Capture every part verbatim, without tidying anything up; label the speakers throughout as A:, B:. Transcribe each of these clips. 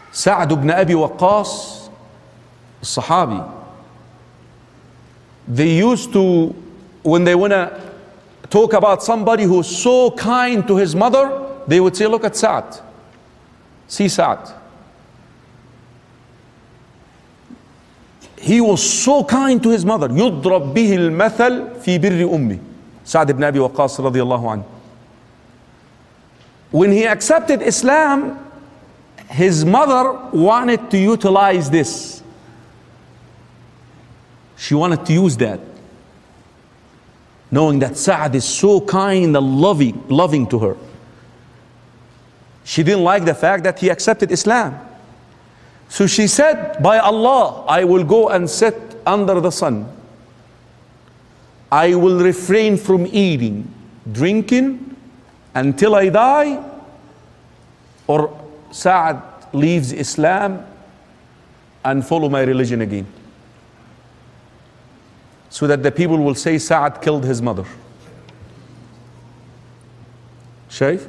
A: سعد بن أبي وقاص الصحابي, they used to, when they want to talk about somebody who's so kind to his mother, they would say, look at Sa'd. See Sa'd. He was so kind to his mother. يضرب به المثل في بر أمي. Sa'd ibn Abi Waqqas رضي الله عنه. When he accepted Islam, his mother wanted to utilize this. She wanted to use that, knowing that Sa'd is so kind and loving, loving to her. She didn't like the fact that he accepted Islam. So she said, by Allah, I will go and sit under the sun. I will refrain from eating, drinking until I die, or Sa'd leaves Islam and follow my religion again. So that the people will say Sa'd killed his mother. شايف?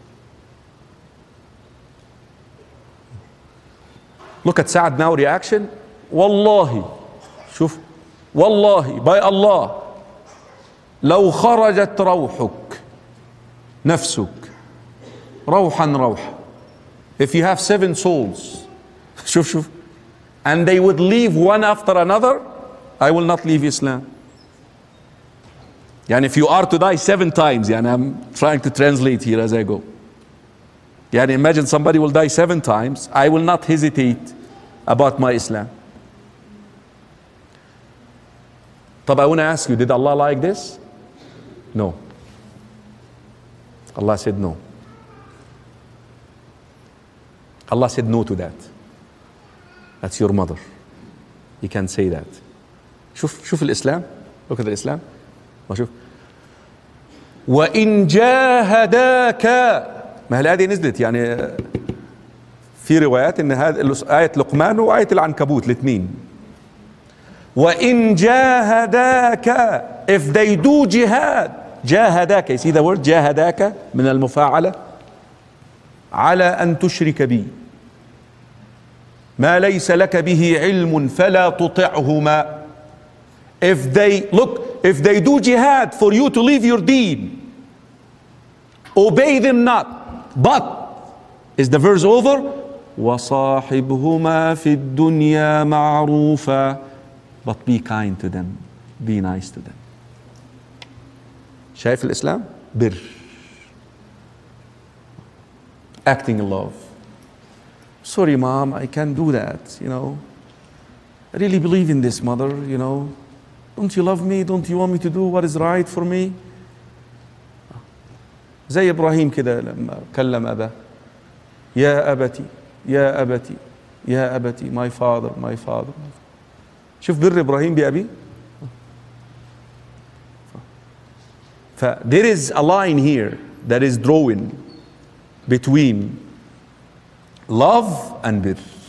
A: Look at Sa'd now reaction. Wallahi, شوف, Wallahi, by Allah, لو خرجت روحك نفسك روحا روحا. If you have seven souls, شوف شوف, and they would leave one after another, I will not leave Islam. Yani if you are to die seven times, yani I'm trying to translate here as I go. Yani imagine somebody will die seven times, I will not hesitate about my Islam. But I want to ask you, did Allah like this? No. Allah said no. Allah said no to that. That's your mother. You can't say that. شوف شوف الإسلام. Look at the Islam. شوف. وإن جاهداك. ما هي الآية دي نزلت يعني في روايات إن هذه آية لقمان وآية العنكبوت الاثنين. وإن جاهداك. If they do jihad. جاهداك. You see the word جاهداك من المفاعلة. على أن تشرك بي ما ليس لك به علم فلا تطعهما. If they, look, if they do jihad for you to leave your deen, obey them not. But, is the verse over? وَصَاحِبْهُمَا فِي الدُّنْيَا مَعْرُوفًا. But be kind to them. Be nice to them. شايف الإسلام؟ بر. Acting in love. Sorry mom, I can't do that, you know. I really believe in this, mother, you know. Don't you love me? Don't you want me to do what is right for me? زي إبراهيم كده لما كلم أباه. يا أبتي يا أبتي يا أبتي my father my father. شوف بر إبراهيم بأبيه. ف there is a line here that is drawing between love and bir.